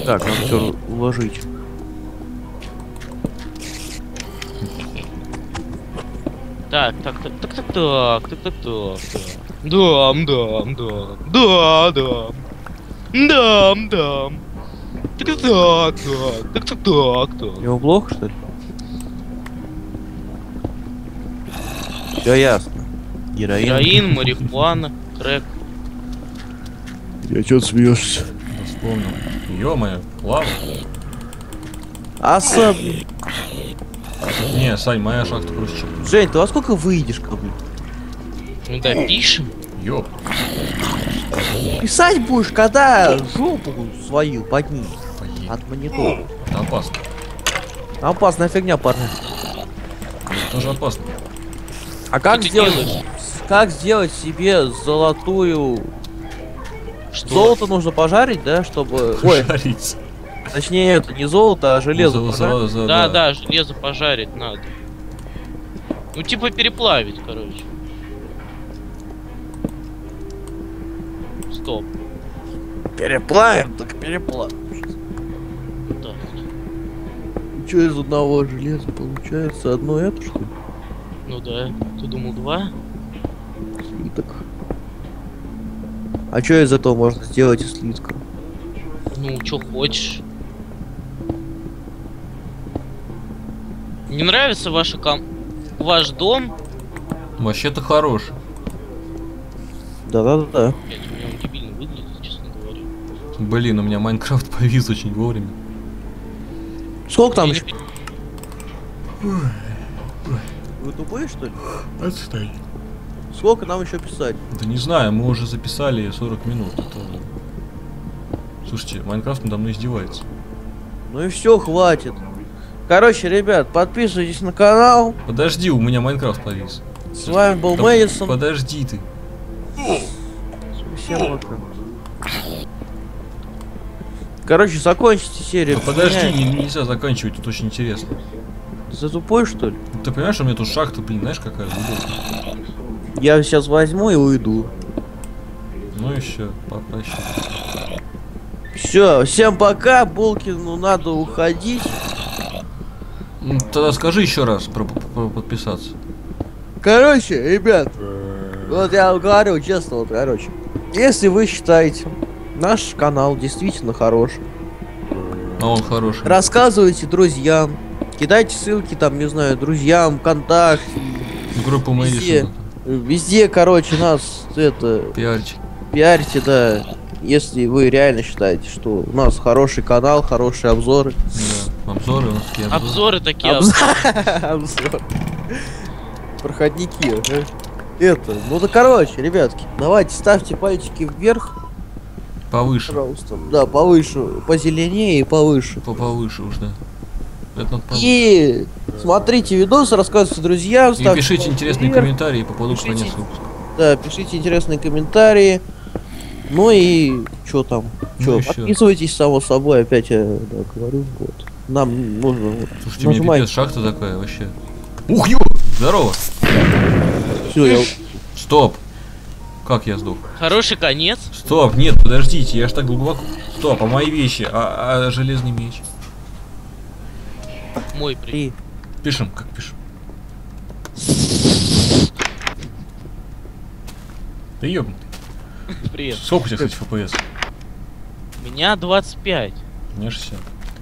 Так, надо все уложить. Так. Дам. Так. Его плохо, что ли? Все ясно. Героин, марихуана, крэк. Я чё смеешься? Вспомнил. Ё-моё, лава. Особенно. Не, Сань, моя шахта круче. Жень, ты во сколько выйдешь, как бы? Ну да, пишем. Ёп. Писать будешь, когда жопу свою поднимешь Поедет. от монитора. Это опасно. Опасная фигня, парни. Это тоже опасно. А как ты сделать? делаешь? Как сделать себе золотую? Что? Золото нужно пожарить, да, чтобы. Ой, Жарить. точнее это не золото, а железо. пожарить. Да, железо пожарить надо. Ну типа переплавить, короче. Стоп. Переплавим, так переплавим. Так. Что из одного железа получается? Одно это что ли? Ну да. Ты думал 2? Слиток. А что из этого можно сделать из слитка? Ну, что хочешь. Не нравится ваш дом? Вообще-то хорош. Да. Блять, у меня он дебильно выглядит, честно говоря. Блин, у меня Майнкрафт повис очень вовремя. Сколько там Я еще? не Вы тупые что ли? Отстань. Сколько нам еще писать? Да не знаю, мы уже записали 40 минут. Это... Слушайте, Майнкрафт надо мной издевается. Ну и все, хватит. Короче, ребят, подписывайтесь на канал. Подожди, у меня Майнкрафт повис. С вами был Да Мэдисон. Подожди ты. Всем пока. Короче, закончите серию. Да подожди, Поменяем. нельзя заканчивать, тут очень интересно. Ты тупой что ли? Ты понимаешь, у меня тут шахта, блин, знаешь, какая глубокая? Я сейчас возьму и уйду. Ну и все, попрощай. Все, всем пока, Булкину надо уходить. Ну, тогда скажи еще раз про подписаться. Короче, ребят, вот я вам говорю честно, вот, короче, если вы считаете наш канал действительно хороший, А он хороший. рассказывайте друзьям, кидайте ссылки там, не знаю, друзьям, ВКонтакте, Группу везде, Мэдисона. везде, короче, нас это Пиарчик. пиарьте, да, если вы реально считаете, что у нас хороший канал, хорошие обзоры. Да. Обзоры у нас такие Обзоры такие. Обзор. Проходники, ага. Это, ну да короче, ребятки, давайте ставьте пальчики вверх, Повыше. пожалуйста. Да, повыше, позеленее и повыше. Повыше уж, да. Это надо повыше. И смотрите видосы, рассказывайте друзьям, И ставьте пишите пальчики интересные вверх. комментарии по поводу Пишите. конец выпуска. Да, пишите интересные комментарии. Ну и что там? Ну Чё, и всё. подписывайтесь, само собой, опять я да, говорю, вот. Нам нужно вот, Слушайте, у меня нажимать. пипец, шахта такая вообще. Ух, ё! Здорово! Всё, я... Стоп! Как я сдох? Хороший конец. Стоп, нет, подождите, я ж так глубоко... Стоп, а мои вещи, а железный меч? Мой при. И... Пишем, как пишем? Да ёбнутый. Привет. Сколько у тебя, кстати, FPS? У меня 25. У меня 60.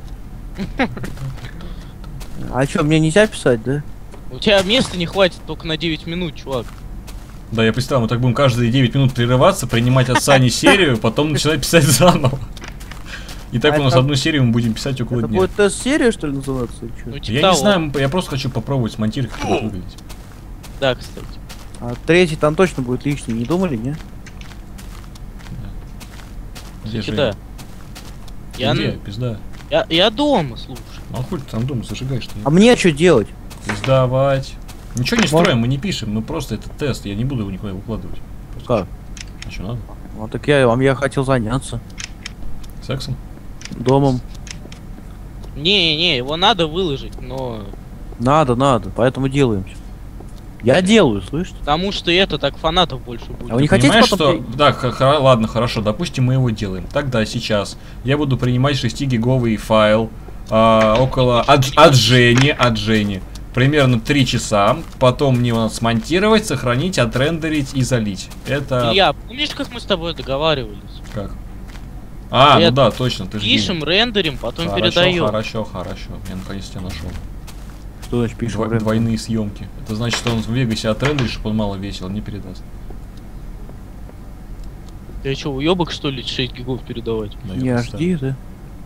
А что, мне нельзя писать, да? У тебя места не хватит только на 9 минут, чувак. Да, я представил, мы так будем каждые 9 минут прерываться, принимать от Сани серию, потом начинать писать заново. И так А у нас это- одну серию мы будем писать около Это дня. будет тест-серия, что ли, называться? или чё? Ну, типа Я того. не знаю, я просто хочу попробовать смонтировать, как это будет выглядеть. Да, кстати. А третий там точно будет лишний, не думали, не? Где Кстати, Женя? да. Я, Где? Пизда. я дома, слушай. А хуй ты там дома зажигаешь-то? А мне что делать? Сдавать. Ничего не Вот. строим, мы не пишем, мы просто это тест, я не буду его никуда выкладывать. Как? А что надо? Ну так я хотел заняться Сексом? домом. Не, его надо выложить, но... Надо, поэтому делаем. Я делаю, слышите? Потому что это так фанатов больше будет. А вы не хотите Понимаешь, потом... что... Да, ладно, хорошо, допустим, мы его делаем. Тогда сейчас я буду принимать 6-гиговый файл около... От Жени. Примерно 3 часа. Потом мне его надо смонтировать, сохранить, отрендерить и залить. Это... Илья, помнишь, как мы с тобой договаривались? Как? А, ну Это да, точно, ты же... Пишем, рендерим, потом Хорошо, передаем. хорошо. Я наконец тебя нашел. Что значит пишем? Двойные съемки. Это значит, что он в Вегасе отрендерит, чтобы он мало весил, не передаст. Ты что, уебок что ли 6 гигов передавать? Не жди, да?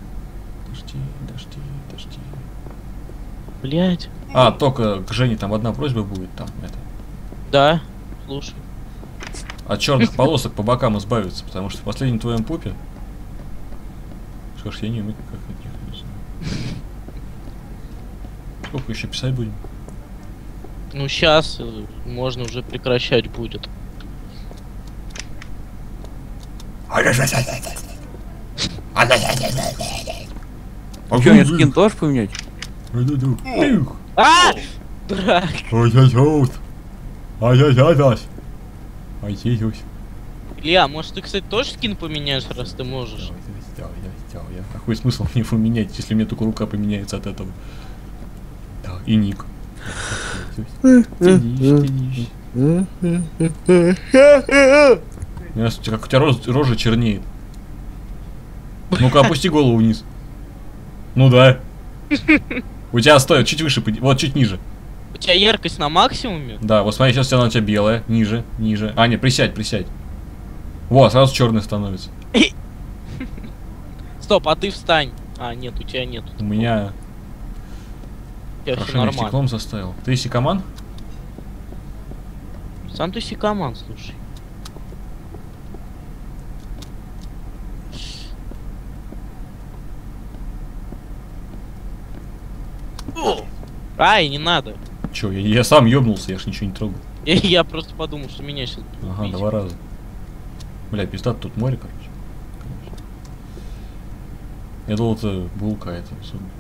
Дожди. Блять. А, только к Жене там одна просьба будет, там, это. Да, слушай. От черных полосок по бокам избавиться, потому что в последнем твоем пупе... Что ж, я не умею, как от них, не знаю. Сколько еще писать будем? Ну сейчас можно уже прекращать будет. А что, мне скин тоже поменять? А! Дурак. Илья, может ты, кстати, тоже скин поменяешь, раз ты можешь? Какой смысл мне поменять, если у меня только рука поменяется от этого? Да, и ник. Как у тебя рожа чернеет. Ну-ка, опусти голову вниз. Ну да. У тебя стоит чуть выше, вот чуть ниже. У тебя яркость на максимуме? Да, вот смотри, сейчас у тебя белая, ниже. А, не, присядь. Вот, сразу черный становится. Стоп, а ты встань. А, нет, у тебя нет. У меня... У тебя все Хорошо, меня нормально. стеклом заставил. Ты сикаман? Сам ты сикаман, слушай. Ай, не надо. Че, я сам ёбнулся, я ж ничего не трогал. Я просто подумал, что меня сейчас... Ага, 2 раза. Бля, пизда, тут море, короче. Я думал, это булка, это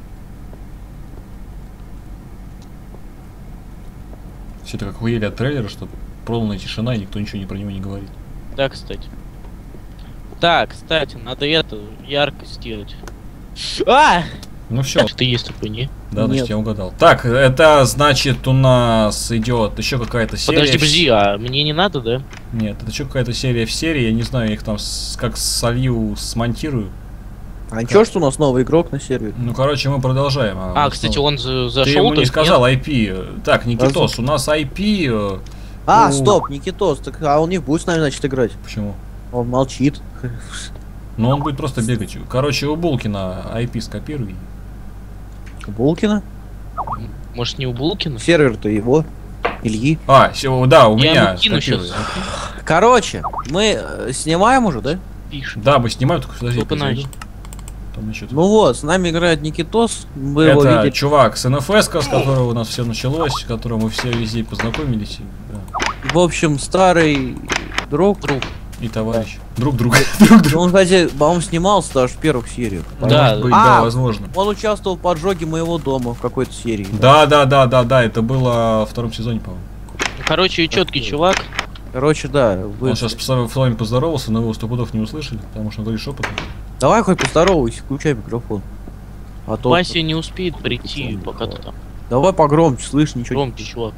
все это как охуели от трейлера, что полная тишина, и никто ничего про него не говорит. Да, кстати. Так, кстати, надо это, яркость сделать. А! Ну все. Ты есть такой, не? Да, значит, Нет. я угадал. Так, это значит у нас идет еще какая-то серия. Подожди, а мне не надо, да? Нет, это еще какая-то серия в серии, я не знаю, я их там как солью, смонтирую. А чё, что у нас новый игрок на сервере? Ну, короче, мы продолжаем. А, кстати, он зашел. Ты ему не так сказал IP. Так, Никитос, у нас IP. А, стоп, Никитос, так а он не будет с нами, значит, играть. Почему? Он молчит. Ну, он будет просто бегать. Короче, у Булкина IP скопируй. Булкина? Может, не у Булкина? Сервер-то его. Ильи. А, да, у Я меня. ему кину скопируй. щас. Короче, мы снимаем уже, да? Пишет. Да, мы снимаем, только подожди, Только я зайду. начал. Там еще Ну вот, с нами играет Никитос. Вы его это видите. чувак с НФС, с которого у нас все началось, с которым мы все везде познакомились. Да. В общем, старый друг. И товарищ. Друг. Он, кстати, по-моему, снимался даже в первых сериях. Да. Может быть, А! да, возможно. Он участвовал в поджоге моего дома в какой-то серии. Да, это было во 2-м сезоне, по-моему. Короче, четкий чувак. Короче, да. Вы... Он сейчас с вами поздоровался, но его 100 пудов не услышали, потому что он говорит шепотом. Давай хоть поздоровайся, включай микрофон. А то... Вася не успеет прийти, пока ты там. Давай погромче, слышь, ничего Громкий чувак.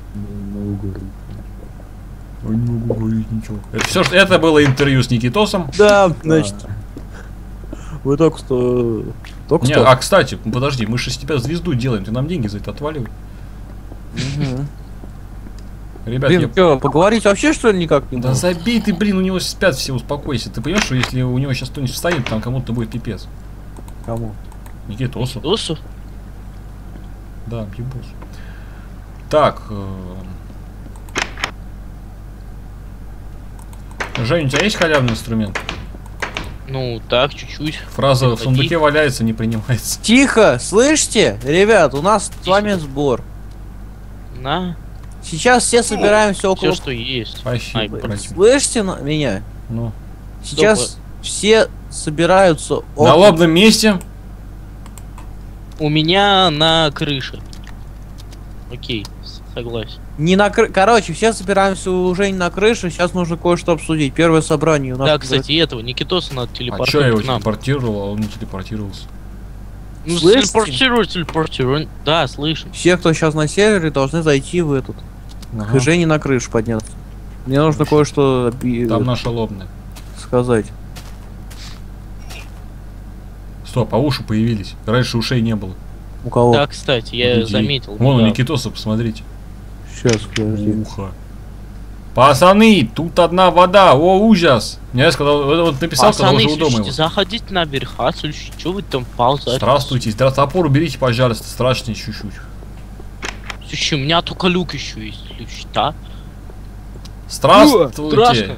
Я не могу говорить ничего. Это все, что это было интервью с Никитосом. Да, значит. Вы только что... Не, а кстати, подожди, мы же с тебя звезду делаем, ты нам деньги за это отваливай. Мгм. Ребят, Блин, я... чё, поговорить вообще что ли никак не Да можешь? забей ты, блин, у него спят все, успокойся. Ты понимаешь, что если у него сейчас кто-нибудь встанет, там кому-то будет пипец. Кому? Никитосу. Досу? Да, ебос. Так. Жень, у тебя есть халявный инструмент? Ну, так, чуть-чуть. Фраза в Приходи. сундуке валяется, не принимается. Тихо, слышите? Ребят, у нас с вами сбор. На, Сейчас все собираемся около... все, что есть. Спасибо, Ай, спасибо. Слышите меня? Ну. Сейчас все собираются На около... лобном месте. У меня на крыше. Окей. Согласен. Не на Короче, все собираемся уже не на крыше, сейчас нужно кое-что обсудить. Первое собрание у нас. Да, кстати, этого Никитоса надо А чё я телепортировать его к нам. телепортировал, а он не телепортировался? Ну, Слышите? телепортируй. Да, слышим. Все, кто сейчас на сервере, должны зайти в этот. Ага. К Жене на крышу подняться. Мне нужно кое-что Там наша лобная. сказать. Стоп, а уши появились. Раньше ушей не было. У кого? Да, кстати, У я людей. заметил. Вон у недавно. Никитоса, посмотрите. Сейчас, подожди. Ухо. Пацаны, тут одна вода, о ужас. Я сказал, вот написал, когда Пацаны, уже у дома слушайте, его. заходите наверх, слушайте, что вы там ползаете? Здравствуйте, топор уберите, пожалуйста, страшный чуть-чуть. Слушай, у меня только люк еще есть, слушай, да? Здравствуйте. Страшно.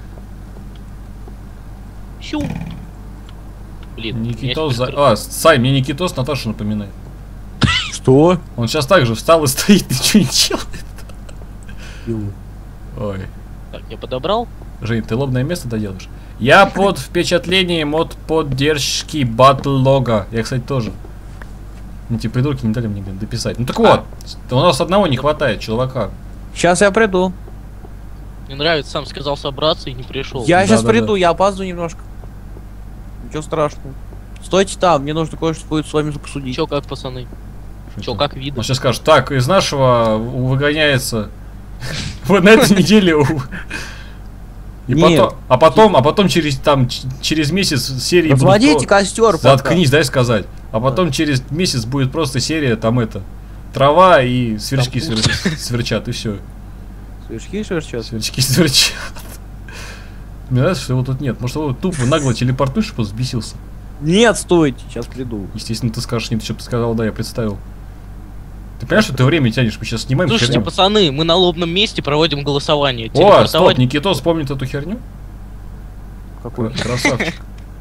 Щу. Блин, Никитос, у меня есть Сай, мне Никитос Наташу напоминает. Что? Он сейчас также встал и стоит, ничего не делает. Ой. Так, я подобрал. Жень, ты лобное место доделаешь? Я под впечатлением от поддержки батллога. Я, кстати, тоже. Эти придурки не дали мне дописать. Ну так вот, у нас одного не хватает, чувака. Сейчас я приду. Мне нравится, сам сказал собраться и не пришел. Я сейчас Да-да-да. приду, я опаздываю немножко. Ничего страшного. Стойте там, мне нужно кое-что будет с вами обсудить. Чё, как, пацаны? Чё, как видно? Он сейчас скажет, так, из нашего выгоняется вот на этой неделе. И Нет. потом через месяц серии будут Разводите костер. Заткнись, дай сказать. А потом через месяц будет просто серия, там трава и сверчки Там сверчат, и все. Сверчки сверчат. Сверчки сверчат. Мне нравится, что его тут нет. Может, его тупо нагло телепортуешь, чтобы взбесился. Нет, стойте, сейчас приду. Естественно, ты скажешь, нет, что ты сказал, да, я представил. Ты понимаешь, что ты время тянешь? Мы сейчас снимаем Слушайте, херню. пацаны, мы на лобном месте проводим голосование. О, стоп, Никитос вспомнит эту херню? Какой? Красавчик.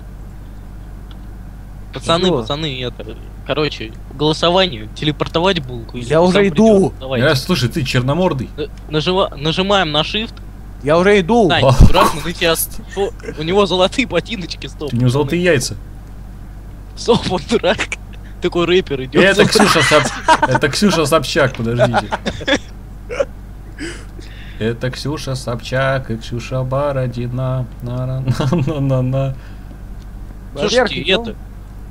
Пацаны, Что? пацаны, это... Короче, голосование, телепортовать булку. или Я сам уже придёт. иду. Давайте. Слушай, ты черномордый. Нажимаем на shift. Я уже иду. Сань, О. дурак, на тебя... У него золотые ботиночки, стоп. У него золотые яйца. Стоп, он дурак. Такой рэпер идет. Это Ксюша Собчак, подождите. Это Ксюша Собчак и Ксюша Бородина. На-на-на-на-на. Слушайте, Наверх идём?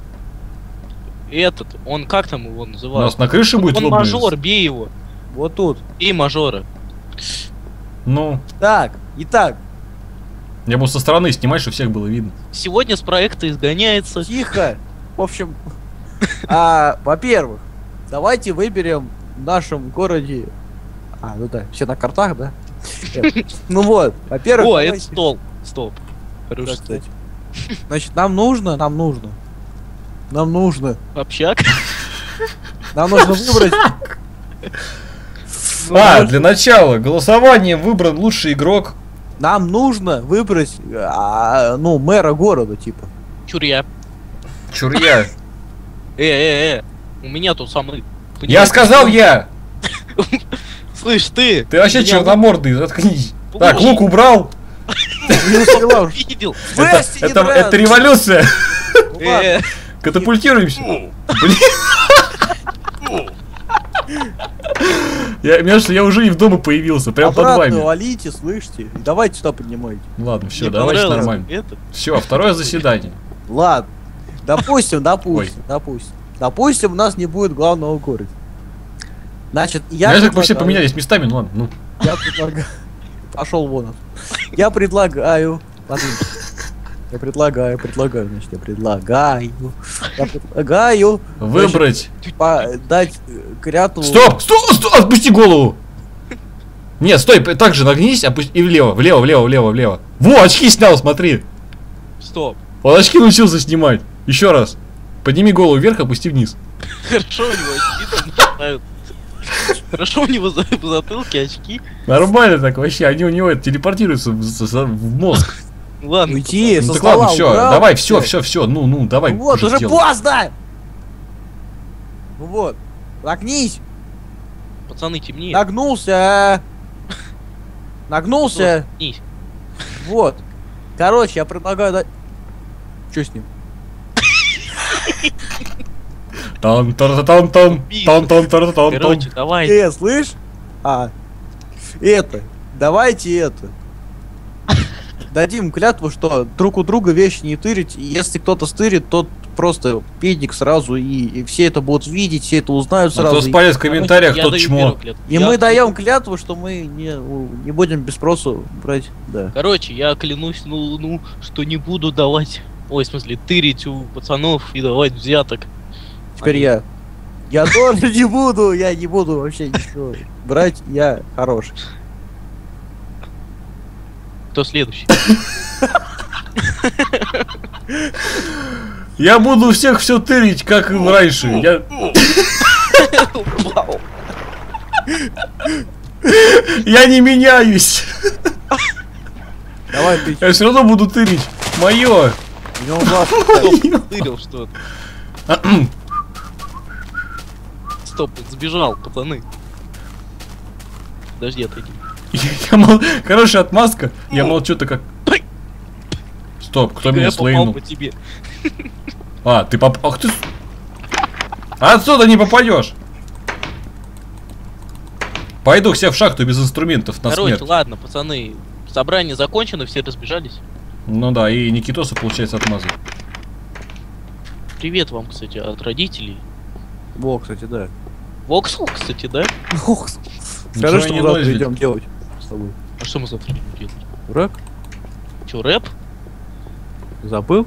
этот, он как там его У называют? нас на крыше будет Он лобный? мажор, бей его. Вот тут. Бей мажора. Ну, Так, итак, я буду со стороны снимать, чтобы всех было видно. Сегодня с проекта изгоняется. тихо. В общем, во-первых, давайте выберем в нашем городе... ну да, все на картах, да? Ну вот, во-первых, О, это давайте- стол. Стоп. Да, Хороший стол. кстати. Значит, нам нужно Общак. выбрать... Для начала, голосование выбран лучший игрок. Нам нужно выбрать, мэра города, типа. Чурья. Чурья. У меня тут самый. Я сказал я! Слышь, ты. Ты вообще меня черномордый, заткнись. Слушай. Так, лук убрал. Не успела уже. видел. Вести не Это нравится. революция. Ну ладно. Катапультируемся. Блин. Мне кажется, я уже и в дома появился, прям под Обратно вами. валите, слышите? И давайте сюда поднимайте. Ладно, все, Мне давайте понравилось нормально. это. Все, второе заседание. Ладно. Допустим, у нас не будет главного в городе. Значит, Знаешь, как мы все поменялись местами, ну ладно, ну. Я предлагаю... Пошел вон. Я предлагаю... Подожди. Я предлагаю Выбрать. дать клятву... Стоп! Отпусти голову! Нет, стой, так же нагнись, и влево. Во, очки снял, смотри. Стоп. Он очки научился снимать. Еще раз. Подними голову вверх, опусти вниз. Хорошо у него очки там ставят. Хорошо у него в затылке очки. Нормально так вообще, они у него телепортируются в мозг. Ладно. Уйти Ну со так ладно, стола все, убрал. давай, все, ну, давай. Вот, уже делай. поздно! Ну вот, нагнись, Пацаны, темнее. нагнулся, Нись. вот. Короче, я предлагаю дать... Что с ним? Короче, давай. Слышь? Это. Давайте это. Дадим клятву, что друг у друга вещи не тырить. И если кто-то стырит, тот просто педик сразу. И все это будут видеть, все это узнают А кто сразу. спалит в комментариях, Я тот даю чмо. первую клятву. И мы даем клятву, что мы не будем без спросу брать. Да. Короче, я клянусь, что не буду давать... Ой, в смысле, тырить у пацанов и давать взяток. Теперь я. Я тоже не буду, я не буду вообще ничего брать, я хороший. Кто следующий? Я буду у всех все тырить, как и раньше. Я не меняюсь. Давай ты. Я все равно буду тырить. Мое. Тырил что-то. Стоп, сбежал, пацаны. Подожди, отойди. Хорошая отмазка. Я молчу-то как... Стоп, кто меня Я попал слейнул? по тебе. А, ты попал... Ах ты... Отсюда не попадешь. Пойду к себе в шахту без инструментов на Короче, смерть. ладно, пацаны, собрание закончено, все разбежались. Ну да, и Никитоса получается отмазать. Привет вам, кстати, от родителей. Во, кстати, да. Воксел, кстати, да? Ох, Ничего скажи, что не мы завтра носит. идем делать с тобой. А что мы завтра будем делать? Рэп? Че, рэп? Забыл?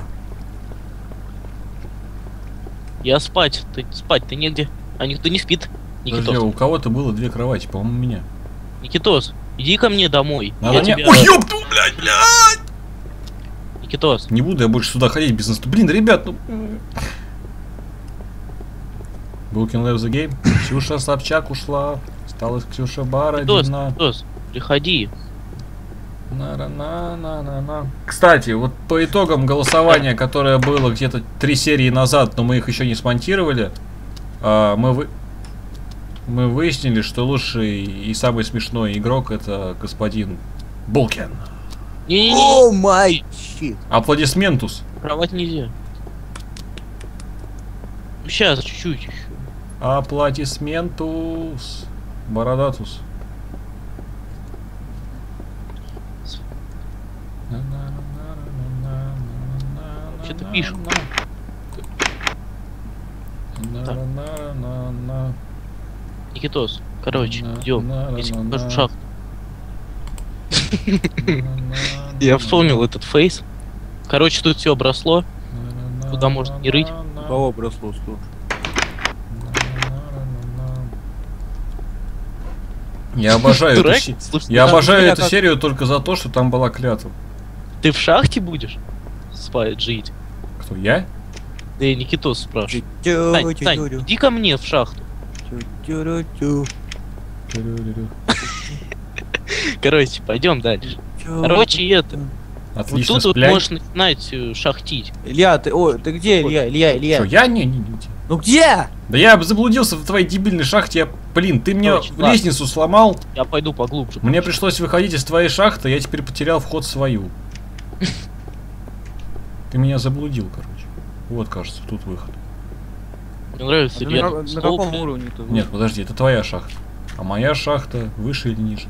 Я спать. Спать-то негде. А никто не спит. Подожди, Никитос. у кого-то было 2 кровати, по-моему, у меня. Никитос, иди ко мне домой. Надо Я мне... тебя- Ой, ёпту, блядь! Никитос, Не буду я больше сюда ходить без инструментов. Блин, ребят, ну... Булкин left the game. Ксюша Собчак ушла. Осталась Ксюша Бородина. Никитос, приходи. На-на-на-на-на-на. Кстати, вот по итогам голосования, которое было где-то 3 серии назад, но мы их еще не смонтировали, мы выяснили, что лучший и самый смешной игрок это господин Булкин. Не-не-не, О май щит. Аплодисментус. кровать нельзя. Сейчас, чуть-чуть еще. Аплодисментус. Бородатус. Что-то пишут. Никитос, короче, идем. Я тебе покажу шахту. Я вспомнил этот фейс. Короче, тут все обросло. Туда можно не рыть. Кого бросло что? Я обожаю Дурак? эту се- Слушай, Я там обожаю меня эту как- серию только за то, что там была клятва. ты в шахте будешь спать, жить? Кто, я? Да я Никитос спрашиваю. Тань, Тань, иди ко мне в шахту. Короче, пойдем дальше. Короче, это. Вот Отлично, тут вот сплянь. можешь начинать шахтить. Илья, ты где, Илья? Что, я? Не. Ну где? Да я заблудился в твоей дебильной шахте. Блин, ты мне Короче, ладно. лестницу сломал. Я пойду поглубже. Мне пришлось выходить из твоей шахты, я теперь потерял вход в свою. Ты меня заблудил, короче. Вот, кажется, тут выход. Мне нравится На рядом на стол. каком уровне ты? Нет, подожди, это твоя шахта. А моя шахта выше или ниже?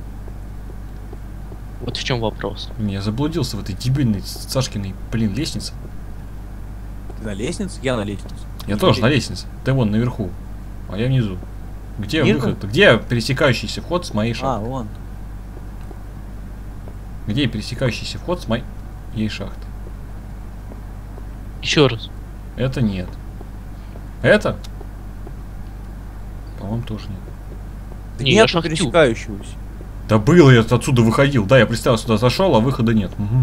Вот в чем вопрос. Я заблудился в этой дебильной Сашкиной, блин, лестнице. Ты на лестнице? Я на лестнице. Я тоже на лестнице. Ты вон наверху, а я внизу. Где Вверху? выход? Где пересекающийся вход с моей А, шахты? вон. Где пересекающийся вход с моей шахты? Еще раз. Это нет. Это? По-моему, тоже нет. Не, я Нет шахтю. пересекающегося. Да было, я отсюда выходил. Да, я представил, сюда зашел, а выхода нет. Угу.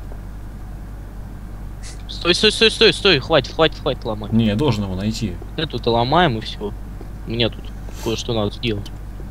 Стой, хватит ломать. Не, я должен его найти. Эту-то ломаем и все. Мне тут кое-что надо сделать.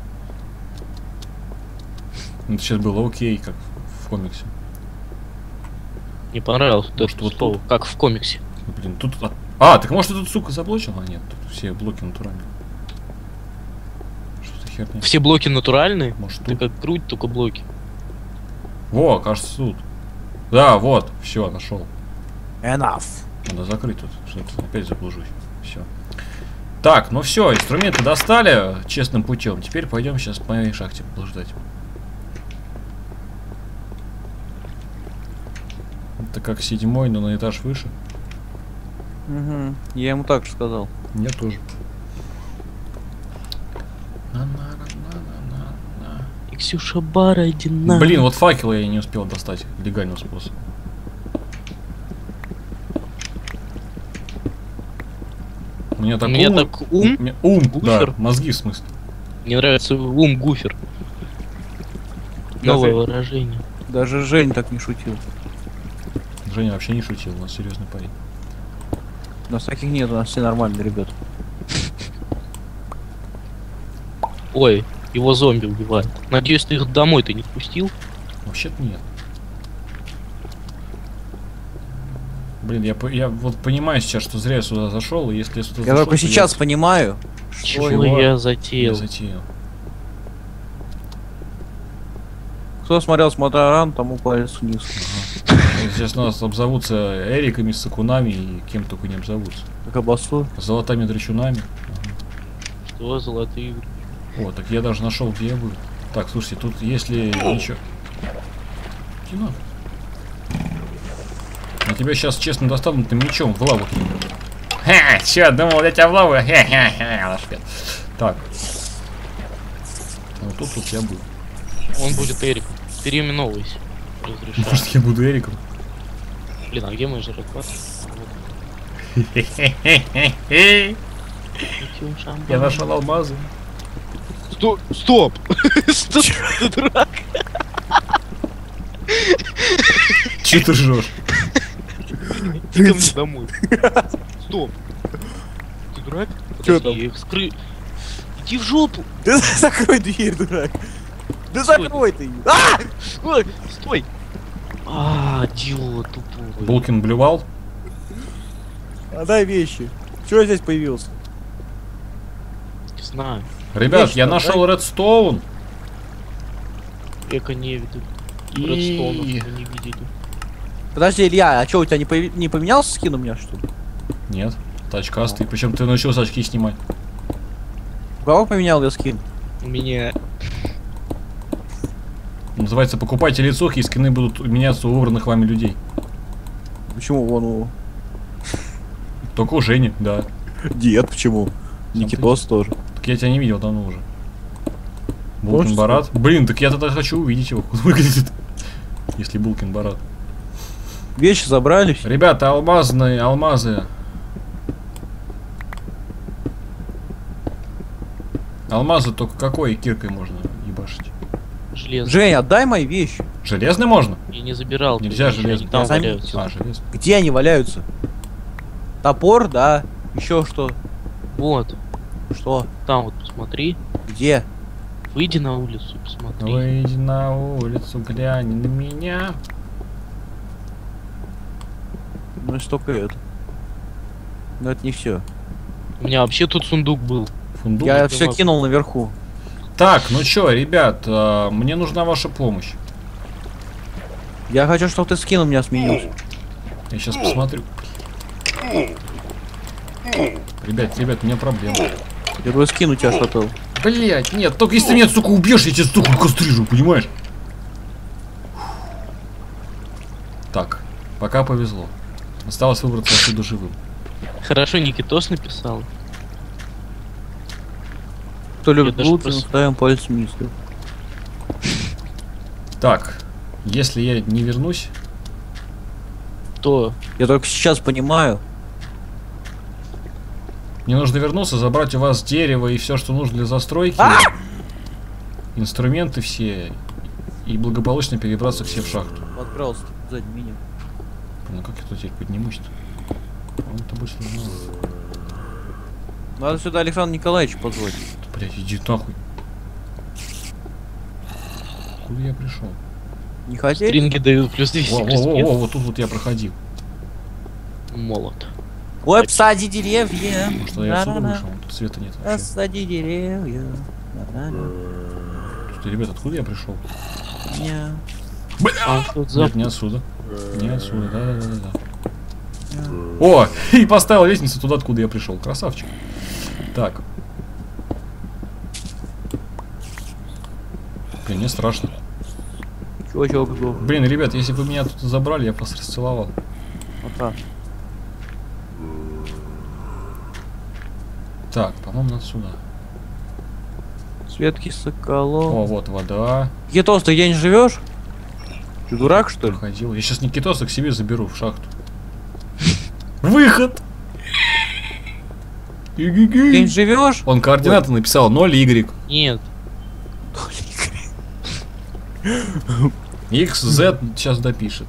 Это сейчас было окей, как в комиксе. Мне понравилось вот Может, это вот слово, как в комиксе. Блин, тут... так может ты тут, сука, заблочил? А нет, тут все блоки натуральные. Что за херня? Все блоки натуральные. Может Ты тут? как круть, только блоки. Во, кажется, тут. Да, вот, все, нашел. Enough. Надо закрыть тут, что-то опять заблужусь. Все. Так, ну все, инструменты достали честным путем. Теперь пойдем сейчас по моей шахте блуждать. Это как 7-й, но на этаж выше. Угу. Я ему так же сказал. Мне тоже. И Ксюша Бородина. Блин, вот факелы я не успел достать легальным способом. У меня так Мне ум, так ум. да, Гуфер. мозги в смысле. Мне нравится ум Гуфер. Новое выражение. Даже Жень так не шутил. Женя вообще не шутил, у нас серьезный парень. У нас таких нет, у нас все нормальные ребята. Ой, его зомби убивают. Надеюсь, ты их домой ты не впустил? Вообще-то нет. Блин, я вот понимаю сейчас, что зря я сюда зашел, и если я сюда Я зашел, только то сейчас понимаю, Чего что я я затеял? затеял. кто смотрел Смотроран, тому палец вниз. Сейчас нас обзовутся Эриками, Сакунами и кем только не обзовутся. Как обоссу. Золотыми драчунами. Что, золотые игры? О, так я даже нашел, где я был. Так, слушайте, тут если ничего... Кино. Я тебя сейчас честно достану, ты мечом в лаву кину. Ха, чё, думал, я тебя в лаву? Ха-ха-ха, лошпет. Так. Вот тут я был. Он будет Эриком. Переименовывайся. Разрешаю. Может, я буду Эриком? Блин, а где мой жирокват? Я нашел алмазы. Стоп! Стоп! Стоп! Ты дурак! Че ты ржешь? Иди ко мне домой. Стоп! Ты дурак? Чё Подожди, там? я их скры... Иди в жопу! Да закрой дверь, дурак. Да Стой. закрой ты ее. А! Ой, стой! Идиот тупой. Булкин блювал? Отдай вещи. Чего я здесь появился? Не знаю. Ребят, Вещи я там, нашел редстоун. Эко не видел. И- Редстоунов мы не видели. Подожди, Илья, а что, у тебя не поменялся скин у меня, что ли? Нет, тачкастый. Причем ты научился очки снимать. У кого поменял я скин? У меня... Называется покупайте лицухи, и скины будут меняться у выбранных вами людей. Почему вон у... Только у Жени, да. Дед, почему? Никитос тоже. Так я тебя не видел давно уже. Булкин Можешь Барат. Блин, так я тогда хочу увидеть его. Как он выглядит. Если Булкин Барат. Вещи забрали. Ребята, алмазы. Алмазы только какой киркой можно ебашить? Железо. Жень, отдай мои вещи. Железный можно? Я не забирал. Нельзя твои вещи, железо. они там Я сам- валяются. А, железный. Где они валяются? Топор, да. Еще что? Вот. Что? Там вот посмотри. Где? Выйди на улицу, посмотри. Выйди на улицу, глянь на меня. Ну и столько это. Но это не все. У меня вообще тут сундук был. Фундук. Я это все ладно. кинул наверху. Так, ну чё, ребят, мне нужна ваша помощь. Я хочу, чтобы ты скин у меня сменился. Я сейчас посмотрю. Ребят, у меня проблема. Я твой скин у тебя что-то. Блять, нет, только если ты меня, сука, убьешь, я тебя, сука, кастрижу, понимаешь? Так, пока повезло. Осталось выбраться отсюда живым. Хорошо, Никитос написал. Кто любит даже лучше, просто- ставим палец вниз. Да? Так, если я не вернусь, То Я только сейчас понимаю. мне нужно вернуться, забрать у вас дерево и все, что нужно для застройки. Инструменты все. И благополучно перебраться все в шахту. Вот, пожалуйста, сзади меня. Ну как я тут теперь поднимусь-то? Он это будет сложно. Надо сюда Александра Николаевича позвать. Блять, иди нахуй. Куда я пришел? Не хотели? стринги дают плюс 200 Во, вот тут вот я проходил. Молот. Ой, посади деревья. Может, я отсюда вышел? Тут света нет вообще. Посади деревья. Слушайте, ребят, откуда я пришел? Не. А, тут Нет, не отсюда. Не отсюда, да. О, и поставил лестницу туда, откуда я пришел. Красавчик. Так. Блин, мне страшно. Чувачок сдох. Блин, ребят, если бы меня тут забрали, я бы вас расцеловал. Вот так. Так, по-моему, надо сюда. Светки Соколов. О, вот вода. Кетос, ты где не живешь? Ты дурак, что ли? Ходил. Я сейчас Никитоса к себе заберу в шахту. Выход! Ты не живешь? Он координаты написал 0Y. Нет. XZ сейчас допишет.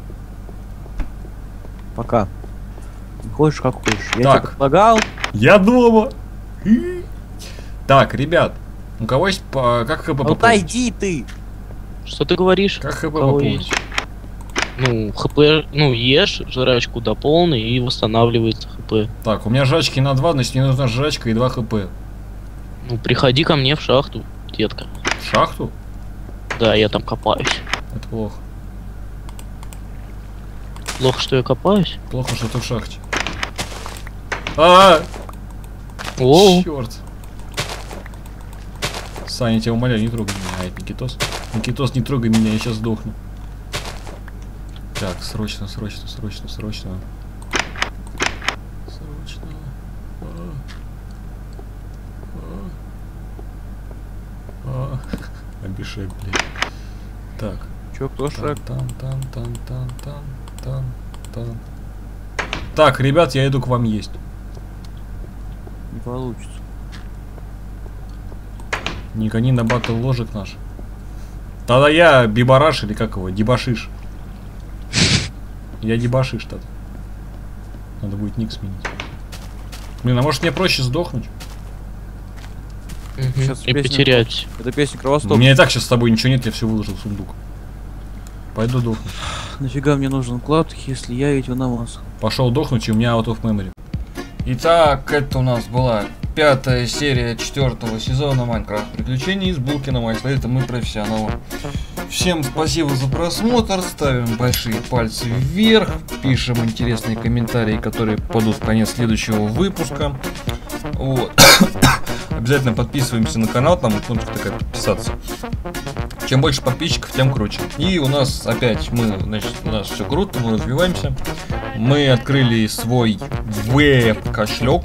Пока. Хочешь, как хочешь. Я Так. тебе предлагал. Я дома. Так, ребят, у кого есть как ХП пополнить? Отойди ты. Что ты говоришь? Как ХП У кого пополнить? есть? Ну, ХП, ну, ешь жрачку до полной и восстанавливается ХП. Так, у меня жрачки на 2, значит мне нужна жрачка и 2 ХП. Ну, приходи ко мне в шахту, детка. В шахту? Да, я там копаюсь. Это плохо. Плохо, что я копаюсь? Плохо, что ты в шахте. А! О, Черт. Саня, я тебя умоляю, не трогай меня. А, это Никитос. Никитос, не трогай меня, я сейчас сдохну. Так, срочно. Срочно. Обещай, блядь. Так. Чё, кто шаг? Тан. Так, ребят, я иду к вам есть. Не получится. Не гони на батл ложек наш. Тогда я бибараш или как его, дебашиш. Я дебашиш тогда. Надо будет ник сменить. Блин, а может мне проще сдохнуть? Сейчас и песня- потерять. Это песня У Кровосток. меня и так сейчас с тобой ничего нет, я все выложил в сундук. Пойду дохнуть. Нафига мне нужен клад, если я ведь в намаз? Пошел дохнуть, и у меня out of memory. Итак, это у нас была 5-я серия 4-го сезона Майнкрафт Приключений с Булкиным, а если это мы профессионалы. Всем спасибо за просмотр, ставим большие пальцы вверх, пишем интересные комментарии, которые попадут в конец следующего выпуска. Вот. Обязательно подписываемся на канал, там кнопочка такая подписаться. Чем больше подписчиков, тем круче. И у нас опять у нас все круто, мы развиваемся. Мы открыли свой веб-кошелек.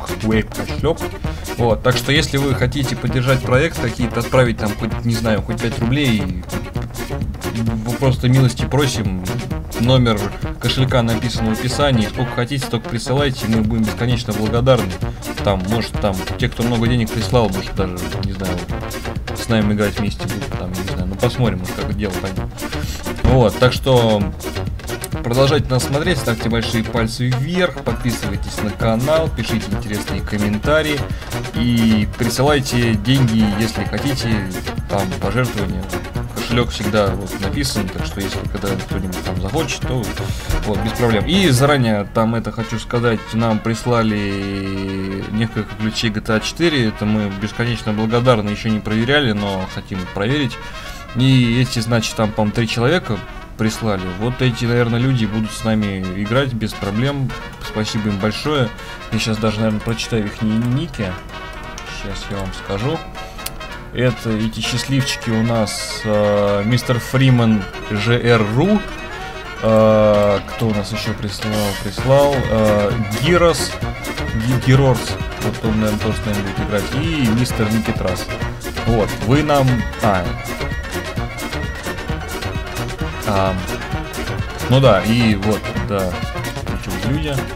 Вот, так что если вы хотите поддержать проект какие-то, отправить там хоть, не знаю, хоть 5 рублей, просто милости просим. Номер кошелька написан в описании. Сколько хотите, столько присылайте, мы будем бесконечно благодарны. Там, может, там, те, кто много денег прислал, может, даже, не знаю, с нами играть вместе будут, там, не знаю, ну посмотрим, может, как это дело пойдет. Вот, так что продолжайте нас смотреть, ставьте большие пальцы вверх, подписывайтесь на канал, пишите интересные комментарии и присылайте деньги, если хотите, там, пожертвования. Кошелек всегда вот написан, так что если когда кто-нибудь там захочет, то вот, без проблем. И заранее там это хочу сказать, нам прислали несколько ключей GTA 4, это мы бесконечно благодарны, еще не проверяли, но хотим проверить. И эти, значит, там, по-моему, 3 человека прислали. Вот эти, наверное, люди будут с нами играть без проблем. Спасибо им большое. Я сейчас даже, наверное, прочитаю их ники. Сейчас я вам скажу. Это эти счастливчики у нас мистер Фриман ЖРРУ. Кто у нас еще прислал? Гирос. Вот он, наверное, тоже с нами будет играть. И мистер Никитрас. Вот, вы нам... ну да, и вот, да, эти вот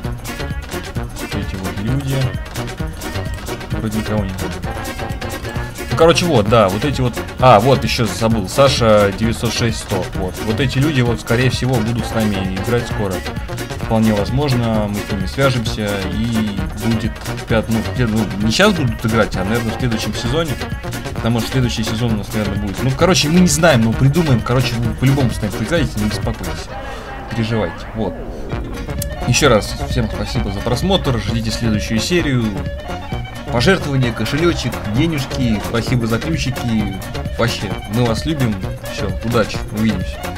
люди. Вроде никого не было. Ну, короче, вот, да, вот эти вот... вот еще забыл, Саша 906-100. Вот эти люди, вот, скорее всего, будут с нами играть скоро. Вполне возможно, мы с ними свяжемся, и будет не сейчас будут играть, а, наверное, в следующем сезоне. Потому что следующий сезон у нас, наверное, будет. Ну, короче, мы не знаем, но придумаем. Короче, вы по-любому с нами поиграете, не беспокойтесь. Переживайте. Вот. Еще раз всем спасибо за просмотр. Ждите следующую серию. Пожертвования, кошелечек, денежки. Спасибо за ключики. Вообще, мы вас любим. Все, удачи. Увидимся.